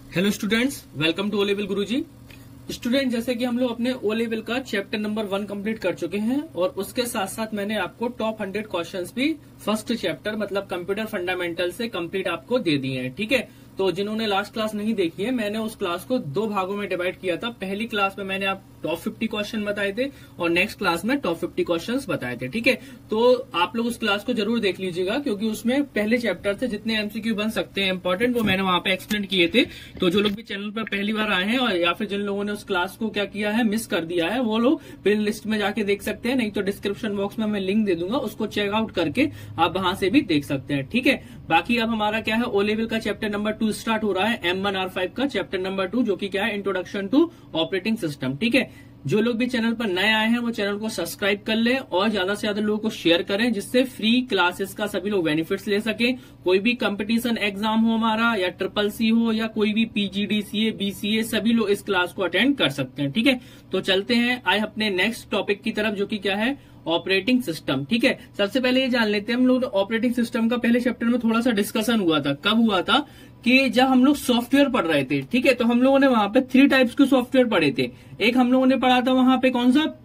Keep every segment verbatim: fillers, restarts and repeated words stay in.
Hello students, welcome to O level Guruji. Student, जैसे कि हम लोग अपने ओ लेवल का चैप्टर नंबर वन कंप्लीट कर चुके हैं और उसके साथ साथ मैंने आपको टॉप हंड्रेड क्वेश्चंस भी फर्स्ट चैप्टर मतलब कंप्यूटर फंडामेंटल से कंप्लीट आपको दे दिए हैं। ठीक है, तो जिन्होंने लास्ट क्लास नहीं देखी है, मैंने उस क्लास को दो भागों में डिवाइड किया था। पहली क्लास में मैंने आप टॉप फिफ्टी क्वेश्चन बताए थे और नेक्स्ट क्लास में टॉप फिफ्टी क्वेश्चंस बताए थे। ठीक है, तो आप लोग उस क्लास को जरूर देख लीजिएगा क्योंकि उसमें पहले चैप्टर से जितने एमसीक्यू बन सकते हैं इंपॉर्टेंट, वो मैंने वहां पे एक्सप्लेन किए थे। तो जो लोग भी चैनल पर पहली बार आए हैं और या फिर जिन लोगों ने उस क्लास को क्या किया है, मिस कर दिया है, वो लोग प्ले लिस्ट में जाके देख सकते हैं, नहीं तो डिस्क्रिप्शन बॉक्स में मैं लिंक दे दूंगा, उसको चेकआउट करके आप वहां से भी देख सकते हैं। ठीक है, बाकी अब हमारा क्या है, ओ लेवल का चैप्टर नंबर टू स्टार्ट हो रहा है, एम वन आर फाइव का चैप्टर नंबर टू, जो कि क्या है, इंट्रोडक्शन टू ऑपरेटिंग सिस्टम। ठीक है, जो लोग भी चैनल पर नए आए हैं वो चैनल को सब्सक्राइब कर लें और ज्यादा से ज्यादा लोगों को शेयर करें, जिससे फ्री क्लासेस का सभी लोग बेनिफिट्स ले सके। कोई भी कंपटीशन एग्जाम हो हमारा, या ट्रिपल सी हो, या कोई भी पीजीडीसीए, बीसीए, सभी लोग इस क्लास को अटेंड कर सकते हैं। ठीक है, तो चलते हैं आए अपने नेक्स्ट टॉपिक की तरफ, जो कि क्या है, ऑपरेटिंग सिस्टम। ठीक है, सबसे पहले ये जान लेते हैं, हम लोग ऑपरेटिंग सिस्टम का पहले चैप्टर में थोड़ा सा डिस्कशन हुआ था। कब हुआ था कि जब हम लोग सॉफ्टवेयर पढ़ रहे थे। ठीक है, तो हम लोगों ने वहां पे थ्री टाइप्स के सॉफ्टवेयर पढ़े थे। एक हम लोगों ने पढ़ा था वहां पे कौन सा,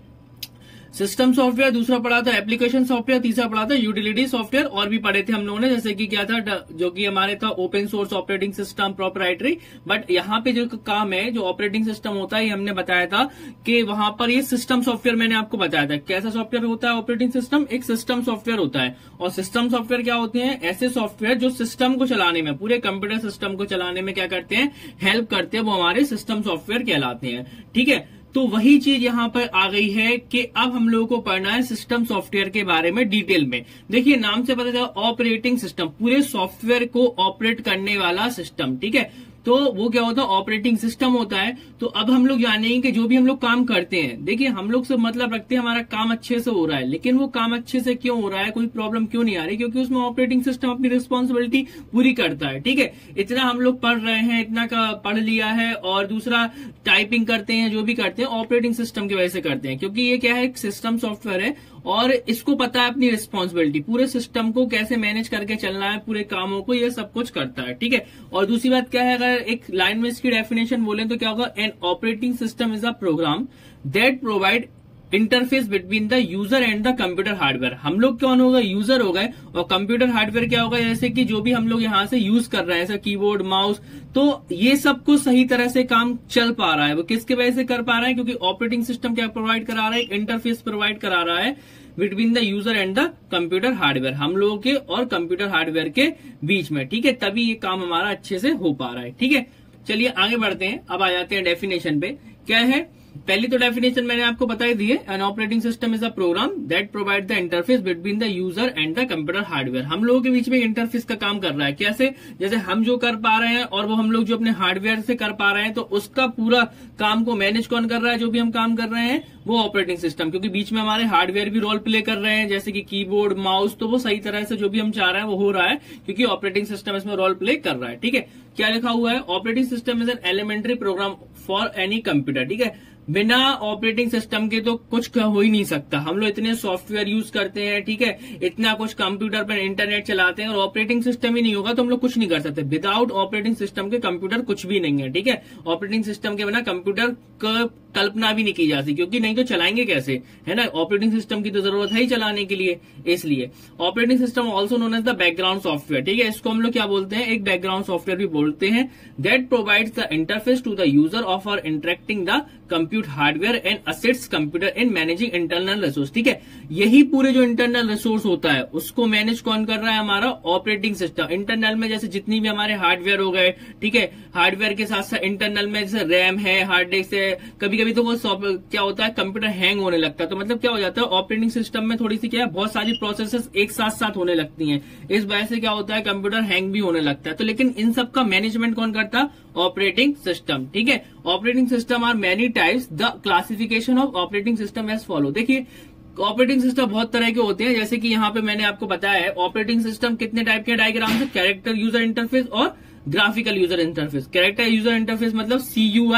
सिस्टम सॉफ्टवेयर, दूसरा पढ़ा था एप्लीकेशन सॉफ्टवेयर, तीसरा पढ़ा था यूटिलिटी सॉफ्टवेयर, और भी पढ़े थे हम लोगों ने, जैसे कि क्या था, जो कि हमारे था open source operating system, proprietary. But यहाँ पे जो काम है, जो ऑपरेटिंग सिस्टम होता है, ये हमने बताया था कि वहां पर ये सिस्टम सॉफ्टवेयर मैंने आपको बताया था। कैसा सॉफ्टवेयर होता है ऑपरेटिंग सिस्टम? एक सिस्टम सॉफ्टवेयर होता है। और सिस्टम सॉफ्टवेयर क्या होते हैं? ऐसे सॉफ्टवेयर जो सिस्टम को चलाने में, पूरे कंप्यूटर सिस्टम को चलाने में क्या करते हैं, हेल्प करते हैं, वो हमारे सिस्टम सॉफ्टवेयर कहलाते हैं। ठीक है, तो वही चीज यहां पर आ गई है कि अब हम लोगों को पढ़ना है सिस्टम सॉफ्टवेयर के बारे में डिटेल में। देखिए, नाम से पता चला ऑपरेटिंग सिस्टम, पूरे सॉफ्टवेयर को ऑपरेट करने वाला सिस्टम। ठीक है, तो वो क्या होता है, ऑपरेटिंग सिस्टम होता है। तो अब हम लोग जानेंगे कि जो भी हम लोग काम करते हैं, देखिए हम लोग से मतलब रखते हैं हमारा काम अच्छे से हो रहा है, लेकिन वो काम अच्छे से क्यों हो रहा है, कोई प्रॉब्लम क्यों नहीं आ रही, क्योंकि उसमें ऑपरेटिंग सिस्टम अपनी रिस्पॉन्सिबिलिटी पूरी करता है। ठीक है, इतना हम लोग पढ़ रहे हैं, इतना का पढ़ लिया है, और दूसरा टाइपिंग करते हैं, जो भी करते हैं ऑपरेटिंग सिस्टम की वजह से करते हैं, क्योंकि ये क्या है, एक सिस्टम सॉफ्टवेयर है और इसको पता है अपनी रिस्पॉन्सिबिलिटी, पूरे सिस्टम को कैसे मैनेज करके चलना है, पूरे कामों को ये सब कुछ करता है। ठीक है, और दूसरी बात क्या है, अगर एक लाइन में इसकी डेफिनेशन बोलें तो क्या होगा, an operating system is a program that provide interface between the user and the computer hardware. हम लोग कौन होगा, यूजर हो गए, और कंप्यूटर हार्डवेयर क्या होगा, जैसे कि जो भी हम लोग यहाँ से यूज कर रहे हैं, जैसे कीबोर्ड, माउस, तो ये सब कुछ सही तरह से काम चल पा रहा है। वो किसके वजह से कर पा रहा है, क्योंकि ऑपरेटिंग सिस्टम क्या प्रोवाइड करा रहा है, इंटरफेस प्रोवाइड करा रहा है between the user and the computer hardware, हम लोगों के और कंप्यूटर हार्डवेयर के बीच में। ठीक है, तभी ये काम हमारा अच्छे से हो पा रहा है। ठीक है, चलिए आगे बढ़ते हैं। अब आ जाते हैं डेफिनेशन पे। क्या है, पहली तो डेफिनेशन मैंने आपको बताई दी है, an operating system is a program that provide the interface between the user and the computer hardware. हम लोगों के बीच में इंटरफेस का काम कर रहा है। कैसे? जैसे हम जो कर पा रहे हैं और वो हम लोग जो अपने हार्डवेयर से कर पा रहे हैं, तो उसका पूरा काम को मैनेज कौन कर रहा है, जो भी हम काम कर रहे हैं, वो ऑपरेटिंग सिस्टम, क्योंकि बीच में हमारे हार्डवेयर भी रोल प्ले कर रहे हैं, जैसे कि कीबोर्ड, माउस, तो वो सही तरह से जो भी हम चाह रहे हैं वो हो रहा है, क्योंकि ऑपरेटिंग सिस्टम इसमें रोल प्ले कर रहा है। ठीक है, क्या लिखा हुआ है, operating system is an elementary program for any computer. ठीक है, बिना ऑपरेटिंग सिस्टम के तो कुछ हो ही नहीं सकता। हम लोग इतने सॉफ्टवेयर यूज करते हैं, ठीक है, इतना कुछ कंप्यूटर पर इंटरनेट चलाते हैं, और ऑपरेटिंग सिस्टम ही नहीं होगा तो हम लोग कुछ नहीं कर सकते। विदाउट ऑपरेटिंग सिस्टम के कंप्यूटर कुछ भी नहीं है। ठीक है, ऑपरेटिंग सिस्टम के बिना कंप्यूटर का कल्पना भी नहीं की जाती, क्योंकि नहीं तो चलाएंगे कैसे, है ना। ऑपरेटिंग सिस्टम की तो जरूरत है ही चलाने के लिए। इसलिए operating system also known as the background software. ठीक है, इसको हम लोग क्या बोलते हैं, एक बैकग्राउंड सॉफ्टवेयर भी बोलते हैं, that provides the interface to the user of or interacting the computer hardware and assists computer in managing internal resource. ठीक है, यही पूरे जो इंटरनल रिसोर्स होता है उसको मैनेज कौन कर रहा है, हमारा ऑपरेटिंग सिस्टम। इंटरनल में जैसे जितनी भी हमारे हार्डवेयर हो गए, ठीक है, हार्डवेयर के साथ साथ इंटरनल में जैसे रैम है, हार्ड डिस्क है, कभी कभी तो वो क्या होता है, कंप्यूटर हैंग होने लगता है। तो मतलब क्या हो जाता है, ऑपरेटिंग सिस्टम में थोड़ी सी क्या है, बहुत सारी प्रोसेसेस एक साथ साथ होने लगती हैं, इस वजह से क्या होता है, कंप्यूटर हैंग भी होने लगता है। तो लेकिन इन सब का मैनेजमेंट कौन करता है, ऑपरेटिंग सिस्टम। ठीक है, operating system are many types, the classification of operating system as follow. देखिए, ऑपरेटिंग सिस्टम बहुत तरह के होते हैं, जैसे कि यहाँ पे मैंने आपको बताया है ऑपरेटिंग सिस्टम कितने टाइप के डायग्राम से, कैरेक्टर यूजर इंटरफेस और graphical user interface. Character user interface मतलब सी यू आई,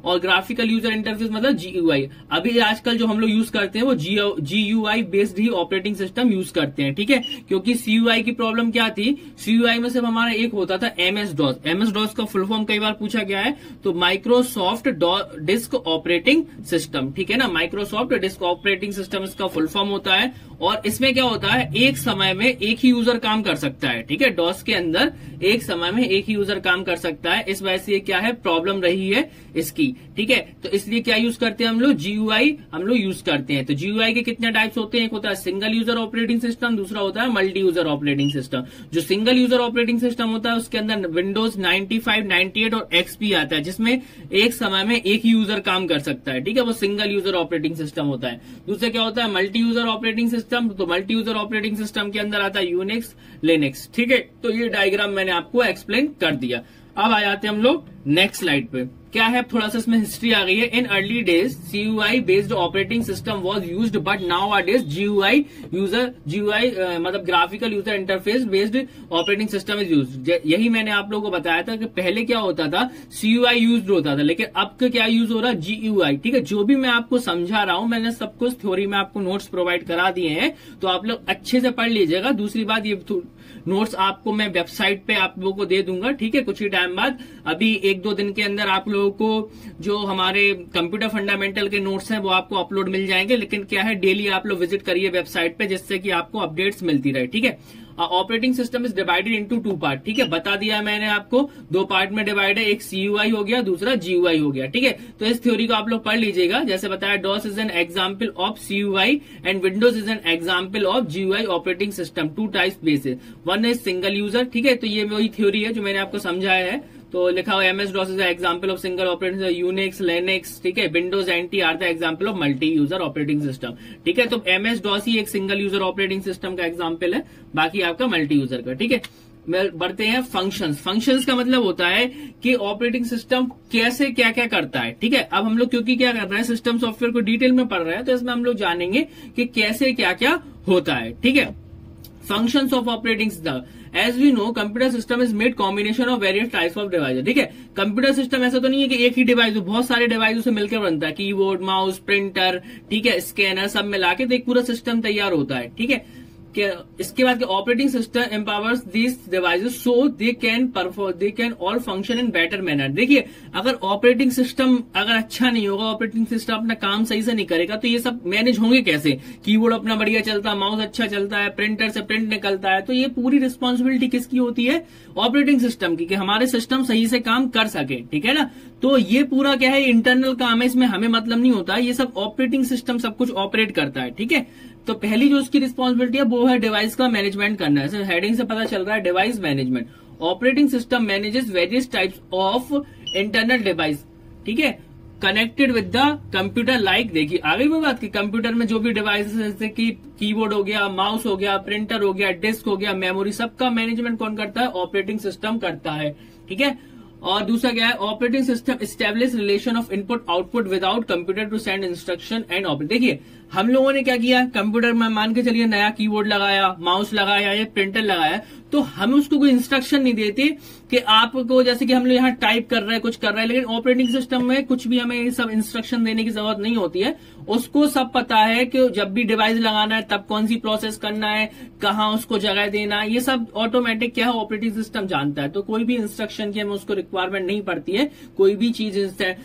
और ग्राफिकल यूजर इंटरफेस मतलब जीयूआई। अभी आजकल जो हम लोग यूज करते हैं वो जीयूआई बेस्ड ही ऑपरेटिंग सिस्टम यूज करते हैं, ठीक है, क्योंकि सीयूआई की प्रॉब्लम क्या थी, सीयूआई में सिर्फ हमारा एक होता था एमएस डॉस। एमएस डॉस का फुल फॉर्म कई बार पूछा गया है, तो माइक्रोसॉफ्ट डिस्क ऑपरेटिंग सिस्टम, ठीक है ना, माइक्रोसॉफ्ट डिस्क ऑपरेटिंग सिस्टम इसका फुल फॉर्म होता है। और इसमें क्या होता है, एक समय में एक ही यूजर काम कर सकता है, ठीक है, डॉस के अंदर एक समय में एक ही यूजर काम कर सकता है। इस वजह से ये क्या है, प्रॉब्लम रही है इसकी, ठीक है। तो इसलिए क्या यूज करते हैं हम लोग, जीयूआई हम लोग यूज करते हैं। तो जीयूआई के कितने टाइप्स होते हैं, एक होता है सिंगल यूजर ऑपरेटिंग सिस्टम, दूसरा होता है मल्टी यूजर ऑपरेटिंग सिस्टम। जो सिंगल यूजर ऑपरेटिंग सिस्टम होता है उसके अंदर Windows ninety five, ninety eight और एक्सपी आता है, जिसमें एक समय में एक ही यूजर काम कर सकता है, ठीक है, वो सिंगल यूजर ऑपरेटिंग सिस्टम होता है। दूसरा क्या होता है, मल्टी यूजर ऑपरेटिंग सिस्टम। तो मल्टी यूजर ऑपरेटिंग सिस्टम के अंदर आता है यूनिक्स, लिनक्स, ठीक है। तो ये डायग्राम मैंने आपको एक्सप्लेन कर दिया। अब आ जाते हैं हम लोग नेक्स्ट स्लाइड पे। क्या है, थोड़ा सा इसमें हिस्ट्री आ गई है। In early days CUI based operating system was used, but nowadays GUI user GUI मतलब graphical user interface based operating system is used. यही मैंने आप लोगों को बताया था कि पहले क्या होता था, सीयूआई यूज्ड होता था, लेकिन अब का क्या यूज हो रहा है, जीयूआई, ठीक है। जो भी मैं आपको समझा रहा हूं, मैंने सब कुछ थ्योरी में आपको नोट्स प्रोवाइड करा दिए हैं, तो आप लोग अच्छे से पढ़ लीजिएगा। दूसरी बात, ये नोट्स आपको मैं वेबसाइट पे आप लोगों को दे दूंगा, ठीक है, कुछ ही टाइम बाद। अभी एक दो दिन के अंदर आप लोगों को जो हमारे कंप्यूटर फंडामेंटल के नोट्स हैं वो आपको अपलोड मिल जाएंगे। लेकिन क्या है, डेली आप लोग विजिट करिए वेबसाइट पे, जिससे कि आपको अपडेट्स मिलती रहे, ठीक है। Operating system is divided into two part, ठीक है, बता दिया है मैंने आपको, दो पार्ट में डिवाइड है, एक सीयूआई हो गया, दूसरा जीयूआई हो गया, ठीक है। तो इस थ्योरी को आप लोग पढ़ लीजिएगा। जैसे बताया, DOS is an example of CUI and Windows is an example of GUI operating system. Two types basis, one is single user, ठीक है। तो ये वही थ्योरी है जो मैंने आपको समझाया है। तो लिखा हुआ MS DOS is example of single operating, Unix, Linux, ठीक है, Windows NT are the example of multi user operating system, ठीक है। तो एमएस डॉस ही एक सिंगल यूजर ऑपरेटिंग सिस्टम का एग्जाम्पल है, बाकी आपका मल्टी यूजर का, ठीक है। बढ़ते हैं फंक्शंस। फंक्शंस का मतलब होता है कि ऑपरेटिंग सिस्टम कैसे क्या क्या करता है, ठीक है। अब हम लोग क्योंकि क्या कर रहे हैं, सिस्टम सॉफ्टवेयर को डिटेल में पढ़ रहे हैं, तो इसमें हम लोग जानेंगे कि कैसे क्या क्या होता है, ठीक है। Functions of operating system, as we know computer system is made combination of various types of device, ठीक है। कंप्यूटर सिस्टम ऐसा तो नहीं है कि एक ही डिवाइस, बहुत सारे डिवाइसों से मिलकर बनता है, कीबोर्ड, माउस, प्रिंटर, ठीक है, स्कैनर, सब मिला के तो एक पूरा सिस्टम तैयार होता है, ठीक है। इसके बाद operating system empowers these devices so they can perform they can all function in better manner. देखिए, अगर ऑपरेटिंग सिस्टम अगर अच्छा नहीं होगा, ऑपरेटिंग सिस्टम अपना काम सही से नहीं करेगा, तो ये सब मैनेज होंगे कैसे। कीबोर्ड अपना बढ़िया चलता है, माउस अच्छा चलता है, प्रिंटर से प्रिंट निकलता है, तो ये पूरी रिस्पॉन्सिबिलिटी किसकी होती है, ऑपरेटिंग सिस्टम की, कि हमारे सिस्टम सही से काम कर सके, ठीक है ना। तो ये पूरा क्या है, इंटरनल काम है, इसमें हमें मतलब नहीं होता, ये सब ऑपरेटिंग सिस्टम सब कुछ ऑपरेट करता है, ठीक है। तो पहली जो उसकी रिस्पॉन्सिबिलिटी है वो है डिवाइस का मैनेजमेंट करना है। हेडिंग से पता चल रहा है, device management. Operating system manages various types of internal device, ठीक है, connected with the computer. Like देखिए, आगे भी बात की, कंप्यूटर में जो भी डिवाइस जैसे कि कीबोर्ड हो गया, माउस हो गया, प्रिंटर हो गया, डिस्क हो गया, मेमोरी, सबका मैनेजमेंट कौन करता है, ऑपरेटिंग सिस्टम करता है, ठीक है। और दूसरा क्या है, operating system establish relation of input output without computer to send instruction and operate. देखिए, हम लोगों ने क्या किया, कंप्यूटर में मान के चलिए नया कीबोर्ड लगाया, माउस लगाया या प्रिंटर लगाया, तो हम उसको कोई इंस्ट्रक्शन नहीं देते कि आपको, जैसे कि हम लोग यहाँ टाइप कर रहे हैं, कुछ कर रहे हैं, लेकिन ऑपरेटिंग सिस्टम में कुछ भी हमें सब इंस्ट्रक्शन देने की जरूरत नहीं होती है। उसको सब पता है कि जब भी डिवाइस लगाना है तब कौन सी प्रोसेस करना है, कहाँ उसको जगह देना है, ये सब ऑटोमेटिक क्या है, ऑपरेटिंग सिस्टम जानता है। तो कोई भी इंस्ट्रक्शन की हमें उसको रिक्वायरमेंट नहीं पड़ती है, कोई भी चीज,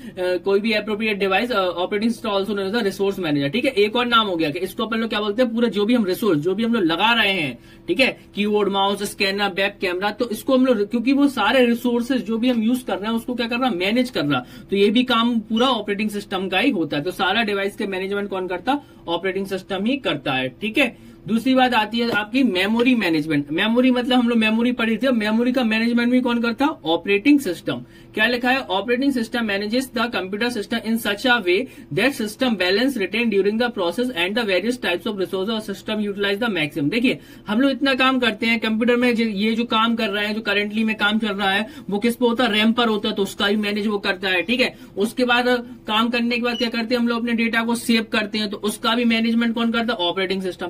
कोई भी appropriate device. Operating system also known as the resource manager, ठीक है। एक और नाम हो गया कि इसको अपन लोग क्या बोलते हैं, पूरा जो भी हम रिसोर्स जो भी हम लोग लगा रहे हैं, ठीक है, keyboard, mouse, scanner, web camera, तो इसको हम लोग, क्योंकि वो सारे रिसोर्सेज जो भी हम यूज कर रहे हैं उसको क्या कर रहा है, मैनेज कर रहा, तो ये भी काम पूरा ऑपरेटिंग सिस्टम का ही होता है। तो सारा डिवाइस के मैनेजमेंट कौन करता, ऑपरेटिंग सिस्टम ही करता है, ठीक है। दूसरी बात आती है आपकी मेमोरी मैनेजमेंट। मेमोरी मतलब हम लोग मेमोरी पढ़ी थी, मेमोरी का मैनेजमेंट भी कौन करता, ऑपरेटिंग सिस्टम। क्या लिखा है, operating system manages the computer system in such a way that system balance retain during the process and the various types of resource और सिस्टम यूटिलाइज द मैक्सिमम। देखिए, हम लोग इतना काम करते हैं कंप्यूटर में, ये जो काम कर रहे हैं, जो करेंटली में काम चल रहा है, वो किस पे होता है, रैम पर होता है, तो उसका भी मैनेज वो करता है, ठीक है। उसके बाद काम करने के बाद क्या करते हैं हम लोग, अपने डेटा को सेव करते हैं, तो उसका भी मैनेजमेंट कौन करता है, ऑपरेटिंग सिस्टम। तो क्या है,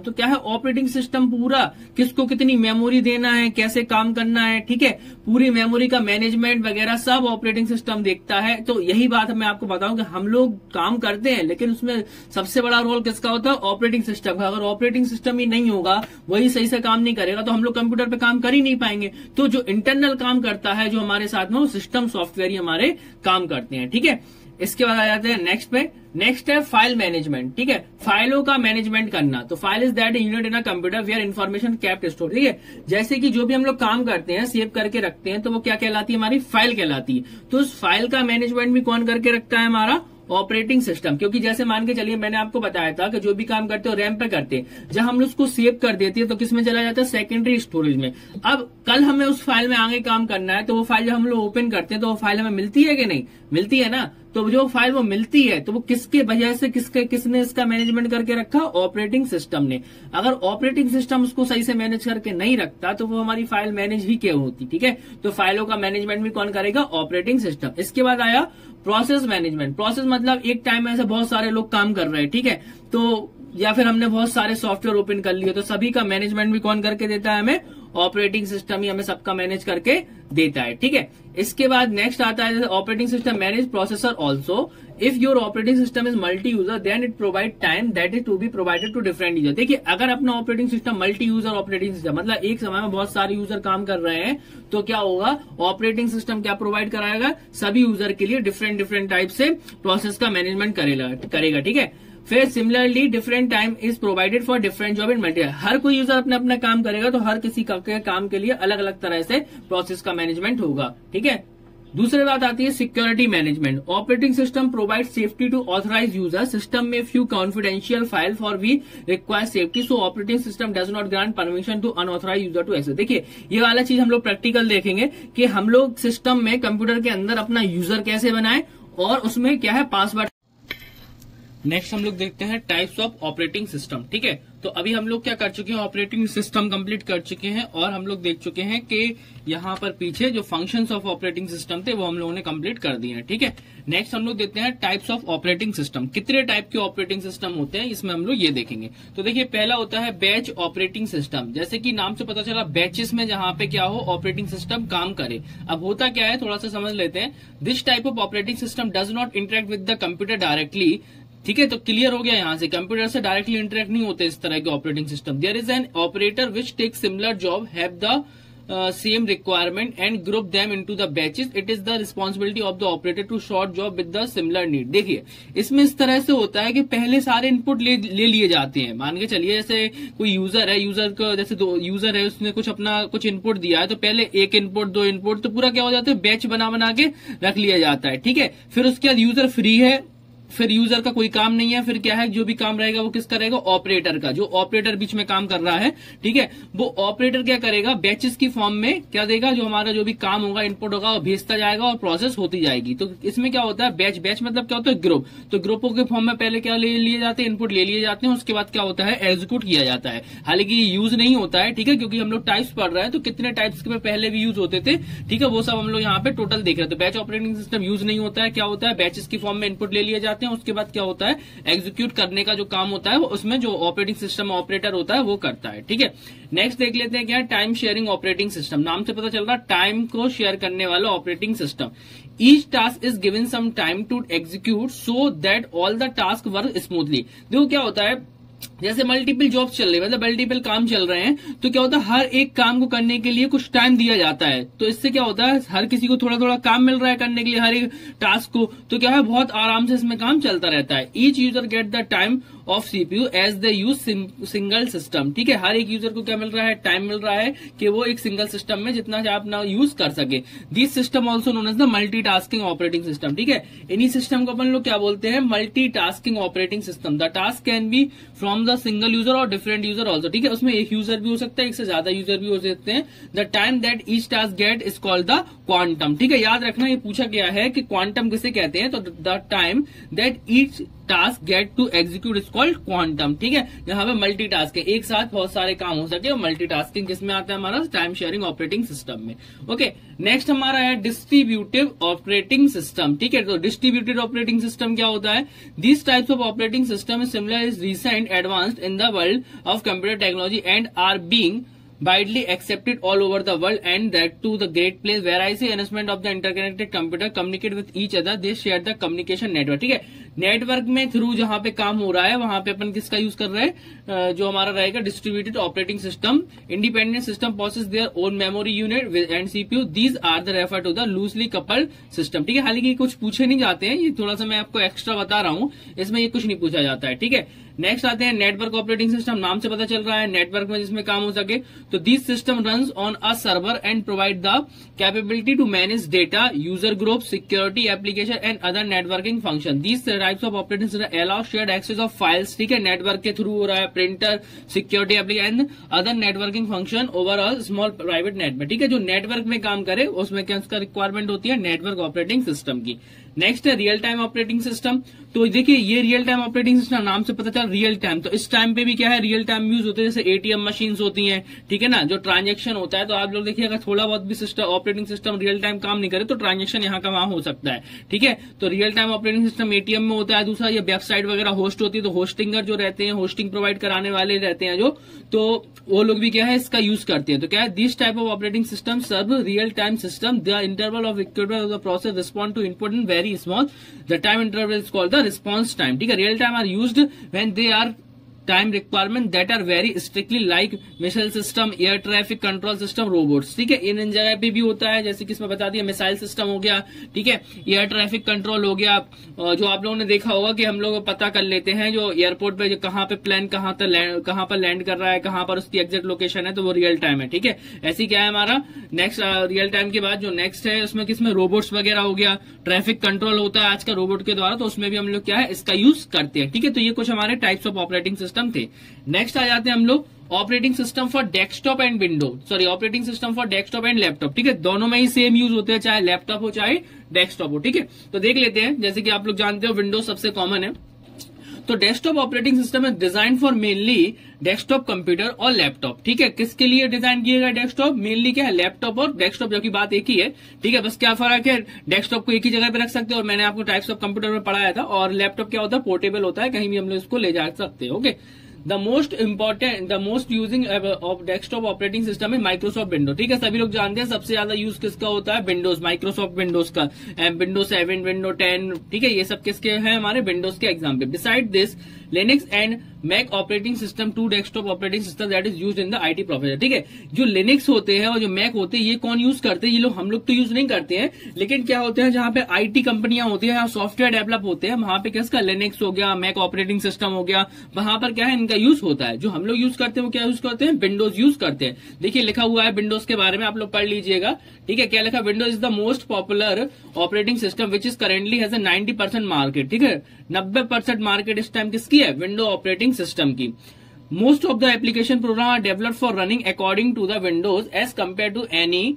ऑपरेटिंग सिस्टम पूरा किसको कितनी मेमोरी देना है, कैसे काम करना है, ठीक है, पूरी मेमोरी का मैनेजमेंट वगैरह सब ऑपरेटिंग सिस्टम देखता है। तो यही बात मैं आपको बताऊं कि हम लोग काम करते हैं लेकिन उसमें सबसे बड़ा रोल किसका होता है, ऑपरेटिंग सिस्टम का। अगर ऑपरेटिंग सिस्टम ही नहीं होगा, वही सही से काम नहीं करेगा, तो हम लोग कंप्यूटर पे काम कर ही नहीं पाएंगे। तो जो इंटरनल काम करता है जो हमारे साथ में, वो सिस्टम सॉफ्टवेयर ही हमारे काम करते हैं, ठीक है। इसके बाद आ जाते हैं नेक्स्ट पे। नेक्स्ट है फाइल मैनेजमेंट, ठीक है, फाइलों का मैनेजमेंट करना। तो file is that unit in a computer where information kept store, ठीक है। जैसे कि जो भी हम लोग काम करते हैं, सेव करके रखते हैं, तो वो क्या कहलाती है, हमारी फाइल कहलाती है। तो उस फाइल का मैनेजमेंट भी कौन करके रखता है, हमारा ऑपरेटिंग सिस्टम। क्योंकि जैसे मान के चलिए मैंने आपको बताया था कि जो भी काम करते हो रैम पे करते हैं, जब हम उसको सेव कर देते हैं तो किस में चला जाता है, सेकेंडरी स्टोरेज में। अब कल हमें उस फाइल में आगे काम करना है, तो वो फाइल जब हम लोग ओपन करते हैं तो वो फाइल हमें मिलती है कि नहीं, मिलती है ना। तो जो फाइल वो मिलती है तो वो किसके वजह से, किसके किसने इसका मैनेजमेंट करके रखा, ऑपरेटिंग सिस्टम ने। अगर ऑपरेटिंग सिस्टम उसको सही से मैनेज करके नहीं रखता तो वो हमारी फाइल मैनेज ही क्यों होती, ठीक है। तो फाइलों का मैनेजमेंट भी कौन करेगा, ऑपरेटिंग सिस्टम। इसके बाद आया प्रोसेस मैनेजमेंट। प्रोसेस मतलब एक टाइम में ऐसे बहुत सारे लोग काम कर रहे हैं, ठीक है, तो या फिर हमने बहुत सारे सॉफ्टवेयर ओपन कर लिए, तो सभी का मैनेजमेंट भी कौन करके देता है, हमें ऑपरेटिंग सिस्टम ही हमें सबका मैनेज करके देता है, ठीक है। इसके बाद नेक्स्ट आता है operating system manage processor also. If your operating system is multi user then it provide time that is to be provided to different user. देखिए, अगर अपना operating system multi user operating system मतलब एक समय में बहुत सारे यूजर काम कर रहे हैं, तो क्या होगा, ऑपरेटिंग सिस्टम क्या प्रोवाइड कराएगा, सभी यूजर के लिए डिफरेंट डिफरेंट टाइप से प्रोसेस का मैनेजमेंट करेगा करेगा ठीक है। फिर similarly different time is provided for different job in multi. हर कोई यूजर अपना अपना काम करेगा, तो हर किसी का के काम के लिए अलग अलग तरह से प्रोसेस का मैनेजमेंट होगा, ठीक है। दूसरी बात आती है security management. Operating system provide safety to authorize user. System में few confidential file for we require safety, so operating system does not grant permission to unauthorize user to access. देखिए, ये वाला चीज हम लोग प्रैक्टिकल देखेंगे कि हम लोग सिस्टम में कंप्यूटर के अंदर अपना यूजर कैसे बनाए और उसमें क्या है पासवर्ड। नेक्स्ट हम लोग देखते हैं टाइप्स ऑफ ऑपरेटिंग सिस्टम, ठीक है। तो अभी हम लोग क्या कर चुके हैं, ऑपरेटिंग सिस्टम कंप्लीट कर चुके हैं और हम लोग देख चुके हैं कि यहाँ पर पीछे जो फंक्शंस ऑफ ऑपरेटिंग सिस्टम थे वो हम लोगों ने कंप्लीट कर दिए हैं, ठीक है। नेक्स्ट हम लोग देखते हैं टाइप्स ऑफ ऑपरेटिंग सिस्टम। कितने टाइप के ऑपरेटिंग सिस्टम होते हैं इसमें हम लोग ये देखेंगे। तो देखिए, पहला होता है बैच ऑपरेटिंग सिस्टम। जैसे कि नाम से पता चला, बैचेस में जहां पे क्या हो, ऑपरेटिंग सिस्टम काम करे। अब होता क्या है, थोड़ा सा समझ लेते हैं। This type of operating system does not interact with the computer directly, ठीक है। तो क्लियर हो गया, यहां से कंप्यूटर से डायरेक्टली इंटरेक्ट नहीं होते इस तरह के operating system. There is an operator which take similar job, have the same requirement and group them into the batches. It is the responsibility of the operator to sort job with the similar need. देखिए, इसमें इस तरह से होता है कि पहले सारे इनपुट ले, ले लिए जाते हैं। मान के चलिए जैसे कोई यूजर है, यूजर को जैसे दो यूजर है, उसने कुछ अपना कुछ इनपुट दिया है, तो पहले एक इनपुट, दो इनपुट, तो पूरा क्या हो जाता है, बैच बना बना के रख लिया जाता है, ठीक है। फिर उसके बाद यूजर फ्री है, फिर यूजर का कोई काम नहीं है, फिर क्या है, जो भी काम रहेगा वो किसका रहेगा, ऑपरेटर का। जो ऑपरेटर बीच में काम कर रहा है, ठीक है, वो ऑपरेटर क्या करेगा, बैचेस की फॉर्म में क्या देगा, जो हमारा जो भी काम होगा, इनपुट होगा, वो भेजता जाएगा और प्रोसेस होती जाएगी। तो इसमें क्या होता है, बैच बैच मतलब क्या होता है, ग्रुप। तो ग्रुपों के फॉर्म में पहले क्या ले लिए जाते हैं, इनपुट ले लिए जाते हैं, उसके बाद क्या होता है, एग्जीक्यूट किया जाता है। हालांकि यूज नहीं होता है, ठीक है, क्योंकि हम लोग टाइप्स पढ़ रहे हैं, तो कितने टाइप्स के पहले भी यूज होते थे, ठीक है, वो सब हम लोग यहाँ पे टोटल देख रहे थे। बैच ऑपरेटिंग सिस्टम यूज नहीं होता है। क्या होता है, बैचेस की फॉर्म में इनपुट ले लिए जाते हैं, उसके बाद क्या होता है, एग्जीक्यूट करने का जो काम होता है वो उसमें जो ऑपरेटिंग सिस्टम ऑपरेटर होता है वो करता है, ठीक है। नेक्स्ट देख लेते हैं क्या है, टाइम शेयरिंग ऑपरेटिंग सिस्टम। नाम से पता चल रहा है टाइम को शेयर करने वाला operating system. Each task is given some time to execute so that all the task work smoothly. देखो क्या होता है, जैसे मल्टीपल जॉब्स चल रही है, मतलब मल्टीपल काम चल रहे हैं, तो क्या होता है, हर एक काम को करने के लिए कुछ टाइम दिया जाता है। तो इससे क्या होता है, हर किसी को थोड़ा थोड़ा काम मिल रहा है करने के लिए हर एक टास्क को, तो क्या है, बहुत आराम से इसमें काम चलता रहता है। Each user get the time of CPU as they use single system, ठीक है। हर एक यूजर को क्या मिल रहा है, टाइम मिल रहा है कि वो एक सिंगल सिस्टम में जितना चाहे अपना यूज कर सके। This system also known as the multitasking operating system, ठीक है। इन्हीं सिस्टम को अपन लोग क्या बोलते हैं, multitasking operating system. The task can be from the single user और डिफरेंट यूजर ऑल्सो, ठीक है। उसमें एक यूजर भी हो सकता है, एक से ज्यादा यूजर भी हो सकते हैं। The time that each task get is called the quantum, ठीक है। याद रखना, ये पूछा गया है कि क्वांटम किसे कहते हैं, तो the time that each task get to execute is called quantum. ठीक है, यहाँ पे मल्टीटास्क है, एक साथ बहुत सारे काम हो सके, और मल्टीटास्किंग किसमें आता है हमारा टाइम शेयरिंग ऑपरेटिंग सिस्टम में। ओके, नेक्स्ट हमारा है डिस्ट्रीब्यूटिव ऑपरेटिंग सिस्टम। ठीक है, तो डिस्ट्रीब्यूटेड ऑपरेटिंग सिस्टम क्या होता है? This types of operating system is similar is recent advanced in the world of computer technology and are being widely accepted all over the world, and that to the great place where I see enhancement of the interconnected computer communicate with each other, they share the communication network। ठीक है, network में through जहां पे काम हो रहा है वहां पे अपन किसका यूज कर रहे हैं? जो हमारा रहेगा distributed operating system. Independent system possess their own memory unit and CPU, these are the refer to the loosely coupled system. ठीक है, हालांकि कुछ पूछे नहीं जाते हैं, ये थोड़ा सा मैं आपको एक्स्ट्रा बता रहा हूं, इसमें ये कुछ नहीं पूछा जाता है। ठीक है, नेक्स्ट आते हैं नेटवर्क ऑपरेटिंग सिस्टम। नाम से पता चल रहा है नेटवर्क में जिसमें काम हो सके, तो this system runs on a server and provide the capability to manage data, user group, security, application and other networking function. These types of operating system allow shared access of files. ठीक है, network के through हो रहा है, printer, security application and other networking function over a small private network. ठीक है, जो network में काम करे उसमें क्या उसका रिक्वायरमेंट होती है? नेटवर्क ऑपरेटिंग सिस्टम की। नेक्स्ट है रियल टाइम ऑपरेटिंग सिस्टम। तो देखिए ये रियल टाइम ऑपरेटिंग सिस्टम नाम से पता चला रियल टाइम, तो इस टाइम पे भी क्या है? रियल टाइम यूज होते हैं, जैसे एटीएम मशीन्स होती हैं। ठीक है ना, जो ट्रांजेक्शन होता है, तो आप लोग देखिए अगर थोड़ा बहुत भी system operating system real time काम नहीं करे तो ट्रांजेक्शन यहाँ का वहां हो सकता है। ठीक है, तो real time operating system ATM में होता है। दूसरा ये वेबसाइट वगैरह होस्ट होती है, तो होस्टिंगर जो रहते हैं, होस्टिंग प्रोवाइड कराने वाले रहते हैं जो, तो वो लोग भी क्या है इसका यूज करते हैं। तो क्या है? This type of operating system serve real time system, the interval of equipment of the process respond to input in very small, the time interval is called the response time. ठीक है, real time are used when they are time requirement that are very strictly like missile system, air traffic control system, robots. ठीक है, इन इन जगह पे भी होता है, जैसे कि इसमें बता दिया मिसाइल सिस्टम हो गया। ठीक है, एयर ट्रैफिक कंट्रोल हो गया, जो आप लोगों ने देखा होगा कि हम लोग पता कर लेते हैं जो एयरपोर्ट पे जो कहाँ पे प्लेन कहाँ तक कहाँ पर लैंड कर रहा है, कहाँ पर उसकी एग्जैक्ट लोकेशन है, तो वो रियल टाइम है। ठीक है, ऐसी क्या है हमारा नेक्स्ट रियल टाइम के बाद जो नेक्स्ट है उसमें किसमें रोबोट्स वगैरह हो गया, ट्रैफिक कंट्रोल होता है आज का रोबोट के द्वारा, तो उसमें भी हम लोग क्या है इसका यूज करते हैं। ठीक है, तो ये कुछ हमारे टाइप्स ऑफ ऑपरेटिंग सिस्टम थे। नेक्स्ट आ जाते हैं हम लोग operating system for desktop and window, sorry operating system for desktop and laptop. ठीक है, दोनों में ही सेम यूज होते हैं, चाहे लैपटॉप हो चाहे डेस्कटॉप हो। ठीक है, तो देख लेते हैं, जैसे कि आप लोग जानते हो विंडोज सबसे कॉमन है। तो डेस्कटॉप ऑपरेटिंग सिस्टम है design for mainly desktop computer और लैपटॉप। ठीक है, किसके लिए डिजाइन किया गया डेस्कटॉप? मेनली क्या है? लैपटॉप और डेस्कटॉप, जो की बात एक ही है। ठीक है, बस क्या फर्क है? डेस्कटॉप को एक ही जगह पे रख सकते हैं, और मैंने आपको टाइप्स ऑफ कंप्यूटर में पढ़ाया था, और लैपटॉप क्या होता है? पोर्टेबल होता है, कहीं भी हम लोग इसको ले जा सकते हैं। Okay, the most important the most using of desktop operating system है माइक्रोसॉफ्ट विंडो। ठीक है, सभी लोग जानते हैं सबसे ज्यादा यूज किसका होता है? विंडोज, माइक्रोसॉफ्ट विंडोज का, विंडो सेवन, विंडो टेन। ठीक है, ये सब किसके हैं? हमारे विंडोज के example. Beside this Linux and Mac operating system to desktop operating system that is used in the IT profession. ठीक है, जो लिनक्स होते हैं और जो मैक होते हैं ये कौन यूज करते हैं? ये लोग हम लोग तो यूज नहीं करते हैं, लेकिन क्या होते हैं जहां पे आईटी कंपनियां होती है, सॉफ्टवेयर डेवलप होते हैं, वहां पे किसका? लिनक्स हो गया, मैक ऑपरेटिंग सिस्टम हो गया, वहां पर क्या है इनका यूज होता है। जो हम लोग यूज करते हैं वो क्या यूज करते हैं? विंडोज यूज करते हैं। देखिए लिखा हुआ है विंडोज के बारे में, आप लोग पढ़ लीजिएगा। ठीक है, क्या लिखा? Windows is the most popular operating system which is currently has a ninety percent market. ठीक है, नब्बे परसेंट मार्केट इस टाइम किसकी है? विंडो ऑपरेटिंग सिस्टम की। Most of the application program are developed for running according to the windows as compare to any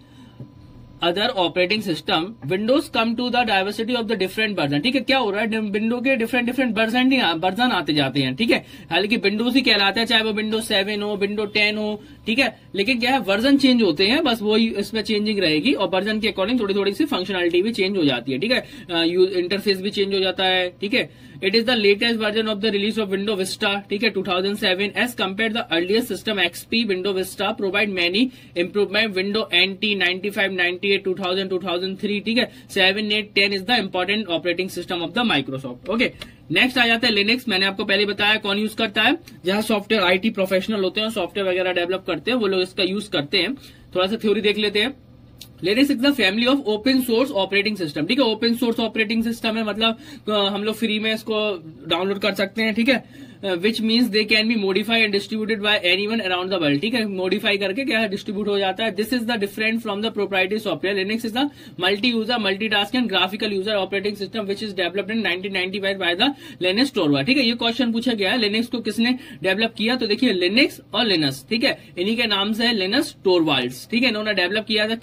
other operating system. Windows come to the diversity of the different version. ठीक है, क्या हो रहा है? Window के different different version version आते जाते हैं। ठीक है, हालांकि विंडोज ही कहलाता है, चाहे वो विंडो सेवन हो, विंडो टेन हो। ठीक है, लेकिन क्या है वर्जन चेंज होते हैं, बस वही इसमें चेंजिंग रहेगी, और वर्जन के अकॉर्डिंग थोड़ी थोड़ी सी फंक्शनलिटी भी चेंज हो जाती है। ठीक है, इंटरफेस भी चेंज हो जाता है। ठीक है, it is the latest version of the release of window Vista. ठीक है, two thousand seven as compare the earliest system XP window Vista provide many improvement. Window NT ninety five, ninety eight, two thousand, two thousand three. ठीक है, seven, eight, ten is the important operating system of the Microsoft. Okay, next आ जाता है Linux. मैंने आपको पहले बताया कौन यूज करता है, जहां सॉफ्टवेयर आईटी प्रोफेशनल होते हैं, सॉफ्टवेयर वगैरह डेवलप करते हैं, वो लोग इसका यूज करते हैं। थोड़ा सा थ्योरी देख लेते हैं। Linux is the family of open source operating system. ठीक है, ओपन सोर्स ऑपरेटिंग सिस्टम है, मतलब हम लोग फ्री में इसको डाउनलोड कर सकते हैं। ठीक है, which means they can be modify and distributed by anyone around the world. ठीक है, मॉडिफाई करके क्या डिस्ट्रीब्यूट हो जाता है। This is the different from the proprietary software. Linux is the multi user, multitask and graphical user operating system which is developed in nineteen ninety five by the Linux Torvalds. ठीक है, ये question पूछा गया है Linux को किसने develop किया, तो देखिए लिनक्स और लिनक्स। ठीक है, इन्हीं के नाम से है लिनक्स टोरवाल्ड्स। ठीक है, इन्होंने डेवलप किया था, कैसा है?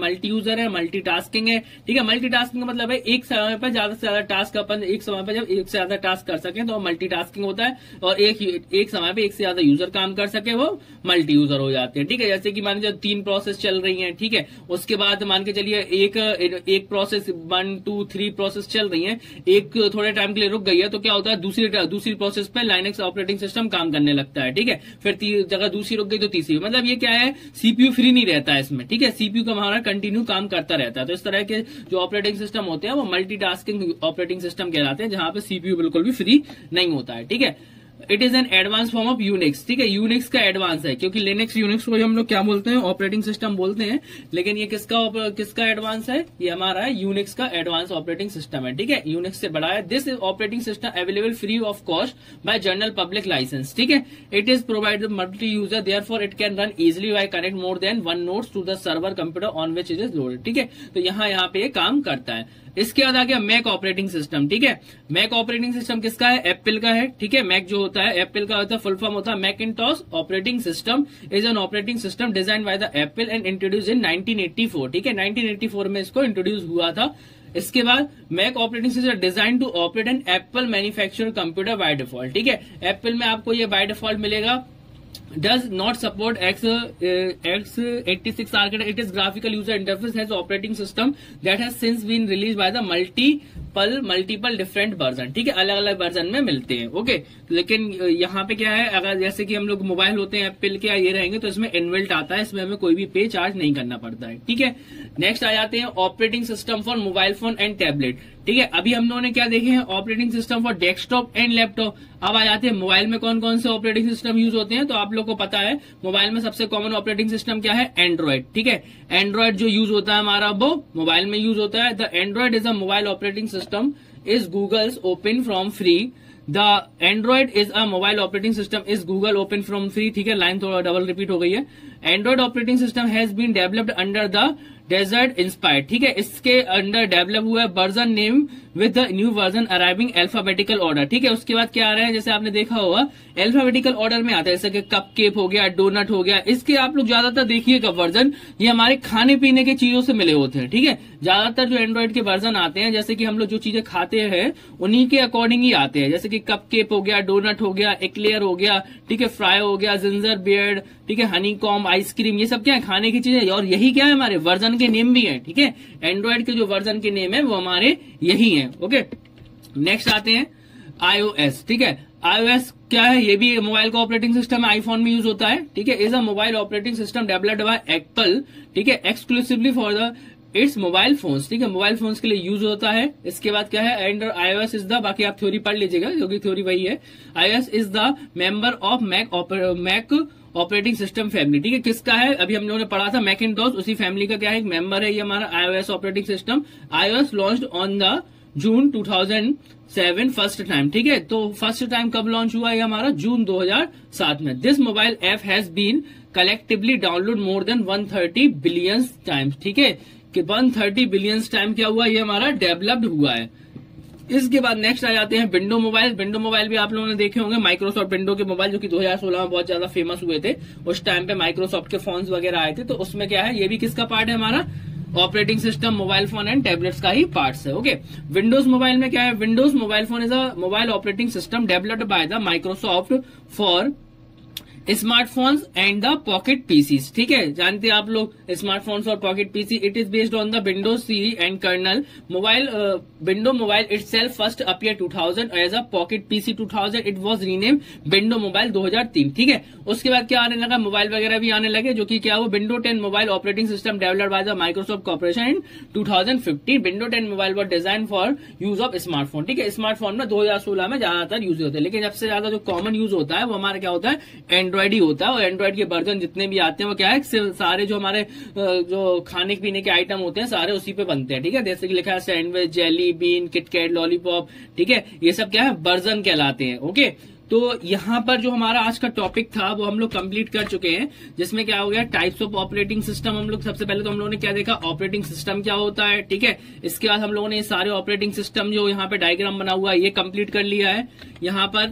मल्टी यूजर है, मल्टीटास्किंग है। ठीक है, मल्टीटास्किंग का मतलब है एक समय पर ज्यादा से ज्यादा टास्क अपन एक समय पर जब एक से ज्यादा टास्क कर सके तो मल्टीटास्किंग होता है, और एक एक समय पे एक से ज्यादा यूजर काम कर सके वो मल्टी यूजर हो जाते हैं। ठीक है, जैसे कि मान लीजिए तीन प्रोसेस चल रही हैं, ठीक है, उसके बाद मान के चलिए एक एक process one two three process चल रही है, एक थोड़े टाइम के लिए रुक गई है तो क्या होता है दूसरी दूसरी प्रोसेस पे लाइनेक्स ऑपरेटिंग सिस्टम काम करने लगता है। ठीक है, फिर जगह दूसरी रुक गई तो तीसरी, मतलब ये क्या है, सीपीयू फ्री नहीं रहता है इसमें। ठीक है, सीपीयू का हमारा कंटिन्यू काम करता रहता है। तो इस तरह के जो ऑपरेटिंग सिस्टम होते हैं वो मल्टीटास्किंग ऑपरेटिंग सिस्टम कहलाते हैं, जहां पे सीपीयू बिल्कुल भी फ्री नहीं होता है। ठीक है, it is an advance form of Unix. ठीक है, यूनिक्स का एडवांस है, क्योंकि लिनक्स यूनिक्स को हम लोग क्या बोलते हैं, ऑपरेटिंग सिस्टम बोलते हैं, लेकिन ये किसका किसका एडवांस है, ये हमारा है यूनिक्स का एडवांस ऑपरेटिंग सिस्टम है। ठीक है, यूनिक्स से बड़ा है। This is operating system available free of cost by general public license. ठीक है, it is provided multi user, therefore it can run easily by connect more than one nodes to the server computer on which it is loaded. ठीक है, तो यहाँ यहाँ पे काम करता है। इसके बाद आ गया मैक ऑपरेटिंग सिस्टम। ठीक है, मैक ऑपरेटिंग सिस्टम किसका है, एप्पल का है। ठीक है, मैक जो होता है एप्पल का होता है, फुल फॉर्म होता है Macintosh operating system is an operating system design by the Apple and introduce in nineteen eighty four. ठीक है, नाइनटीन एटी फोर में इसको इंट्रोड्यूस हुआ था। इसके बाद Mac operating system design to operate an Apple manufacture computer by default. ठीक है, एप्पल में आपको ये बाय डिफॉल्ट मिलेगा। Does not support X uh, X eighty-six architecture. It is graphical user interface has operating system that has since been released by the multiple multiple different version. ठीक है, अलग अलग वर्जन में मिलते हैं। ओके, लेकिन यहाँ पे क्या है, अगर जैसे कि हम लोग मोबाइल होते हैं एप्पल के ये रहेंगे तो इसमें इनबिल्ट आता है, इसमें हमें कोई भी पे चार्ज नहीं करना पड़ता है। ठीक है, नेक्स्ट आ जाते हैं operating system for mobile phone and tablet. ठीक है, अभी हम लोगों ने क्या देखे हैं, operating system for desktop and laptop. अब आ जाते हैं मोबाइल में कौन कौन से ऑपरेटिंग सिस्टम यूज होते हैं। तो आप लोग को पता है मोबाइल में सबसे कॉमन ऑपरेटिंग सिस्टम क्या है, एंड्रॉइड। ठीक है, एंड्रॉइड जो यूज होता है हमारा वो मोबाइल में यूज होता है। The Android is a mobile operating system is Google's open from free. The Android is a mobile operating system is Google open from free. ठीक है, लाइन थोड़ा डबल रिपीट हो गई है। Android operating system has been developed under the desert inspired. ठीक है, इसके under develop हुआ है version name with the new version arriving alphabetical order. ठीक है, उसके बाद क्या आ रहा है, जैसे आपने देखा होगा अल्फाबेटिकल ऑर्डर में आता है, जैसे कि कप केक हो गया, डोनट हो गया। इसके आप लोग ज्यादातर देखिएगा वर्जन ये हमारे खाने पीने के चीजों से मिले होते हैं। ठीक है, ज्यादातर जो एंड्रॉइड के वर्जन आते हैं, जैसे कि हम लोग जो चीजें खाते हैं उन्हीं के अकॉर्डिंग ही आते हैं, जैसे कि कप केक हो गया, डोनट हो गया, एक्लेयर हो गया, ठीक है, फ्राई हो गया, जिंजर बियर्ड, ठीक है, हनी कॉम, आइसक्रीम, ये सब क्या है खाने की चीजें, और यही क्या है हमारे वर्जन के नेम भी है। ठीक है, एंड्रॉइड के जो वर्जन के नेम है वो हमारे यही है। ओके, नेक्स्ट आते हैं आईओएस। ठीक है, आईओएस क्या है, ये भी मोबाइल का ऑपरेटिंग सिस्टम है, आईफोन में यूज होता है। ठीक है, is a mobile operating system developed by Apple. ठीक है, exclusively for the its mobile phones. ठीक है, मोबाइल फोन्स के लिए यूज होता है। इसके बाद क्या है, एंड आईओएस इज द, बाकी आप थ्योरी पढ़ लीजिएगा क्योंकि थ्योरी वही है। IOS is the member of Mac Mac operating system family. ठीक है, किसका है, अभी हम लोगों ने पढ़ा था मैकिंटॉश, उसी फैमिली का क्या है, एक मेंबर है ये हमारा iOS operating system. IOS launched on the June two thousand seven first time. ठीक है, तो फर्स्ट टाइम कब लॉन्च हुआ है हमारा, जून दो हज़ार सात में। This mobile app has been collectively download more than one thirty billion times. ठीक है, कि वन थर्टी बिलियन टाइम क्या हुआ, ये हमारा डेवलप्ड हुआ है। इसके बाद नेक्स्ट आ जाते हैं विंडो मोबाइल। विंडो मोबाइल भी आप लोगों ने देखे होंगे, माइक्रोसॉफ्ट विंडो के मोबाइल जो कि दो हज़ार सोलह में बहुत ज्यादा फेमस हुए थे। उस टाइम पे माइक्रोसॉफ्ट के फोन्स वगैरह आए थे, तो उसमें क्या है, ये भी किसका पार्ट है हमारा, operating system mobile phone and tablets का ही पार्ट्स है। ओके, विंडोज मोबाइल में क्या है, windows mobile phone is a mobile operating system developed by the Microsoft for smartphones and the pocket PCs. ठीक है, जानते हैं आप लोग स्मार्टफोन्स और pocket PC. It is based on the windows series and kernel mobile. Window mobile itself first appear two thousand as a pocket PC two thousand. It was rename window mobile दो हज़ार तीन। ठीक है, उसके बाद क्या आने लगा, मोबाइल वगैरह भी आने लगे, जो कि क्या वो window ten mobile operating system developed by the Microsoft corporation in two thousand fifteen. Window ten mobile was design for use of smartphone. ठीक है, स्मार्टफोन में दो हज़ार सोलह में ज्यादातर यूज होते हैं, लेकिन सबसे ज्यादा जो कॉमन यूज होता है वो हमारा क्या होता है, एंड्रॉइड ही होता है। और एंड्रॉइड के वर्जन जितने भी आते हैं वो क्या है, सारे जो हमारे जो खाने पीने के आइटम होते हैं सारे उसी पे बनते हैं। ठीक है, जैसे कि लिखा है sandwich, jelly bean, KitKat, lollipop. ठीक है, ये सब क्या है, वर्जन कहलाते हैं। ओके, तो यहाँ पर जो हमारा आज का टॉपिक था वो हम लोग कंप्लीट कर चुके हैं, जिसमें क्या हो गया, टाइप्स ऑफ ऑपरेटिंग सिस्टम। हम लोग सबसे पहले तो हम लोगों ने क्या देखा, ऑपरेटिंग सिस्टम क्या होता है। ठीक है, इसके बाद हम लोगों ने ये सारे ऑपरेटिंग सिस्टम जो यहाँ पे डायग्राम बना हुआ है ये कंप्लीट कर लिया है। यहाँ पर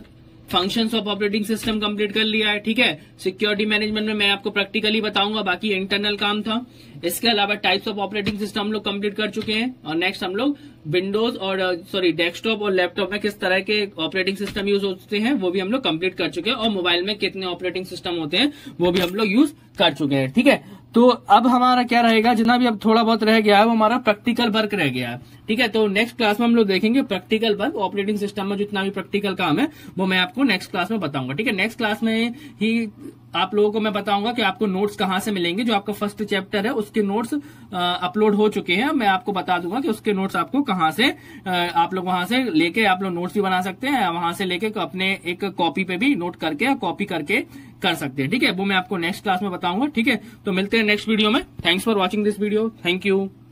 functions of operating system complete कर लिया है, ठीक है। सिक्योरिटी मैनेजमेंट में मैं आपको प्रैक्टिकली बताऊंगा, बाकी इंटरनल काम था। इसके अलावा टाइप्स ऑफ ऑपरेटिंग सिस्टम हम लोग कंप्लीट कर चुके हैं, और नेक्स्ट हम लोग विंडोज और सॉरी डेस्कटॉप और लैपटॉप में किस तरह के ऑपरेटिंग सिस्टम यूज होते हैं वो भी हम लोग कंप्लीट कर चुके हैं, और मोबाइल में कितने ऑपरेटिंग सिस्टम होते हैं वो भी हम लोग यूज कर चुके हैं, ठीक है। तो अब हमारा क्या रहेगा, जितना भी अब थोड़ा बहुत रह गया है वो हमारा प्रैक्टिकल वर्क रह गया है, ठीक है। तो नेक्स्ट क्लास में हम लोग देखेंगे प्रैक्टिकल वर्क, ऑपरेटिंग सिस्टम में जितना भी प्रैक्टिकल काम है वो मैं आपको नेक्स्ट क्लास में बताऊंगा, ठीक है। नेक्स्ट क्लास में ही आप लोगों को मैं बताऊंगा कि आपको नोट्स कहाँ से मिलेंगे। जो आपका फर्स्ट चैप्टर है उसके नोट्स अपलोड हो चुके हैं, मैं आपको बता दूंगा कि उसके नोट्स आपको कहाँ से आ, आप लोग वहां से लेके आप लोग नोट्स भी बना सकते हैं, वहां से लेके अपने एक कॉपी पे भी नोट करके कॉपी करके कर सकते हैं, ठीक है। वो मैं आपको नेक्स्ट क्लास में बताऊंगा, ठीक है। तो मिलते हैं नेक्स्ट वीडियो में। Thanks for watching this video, thank you.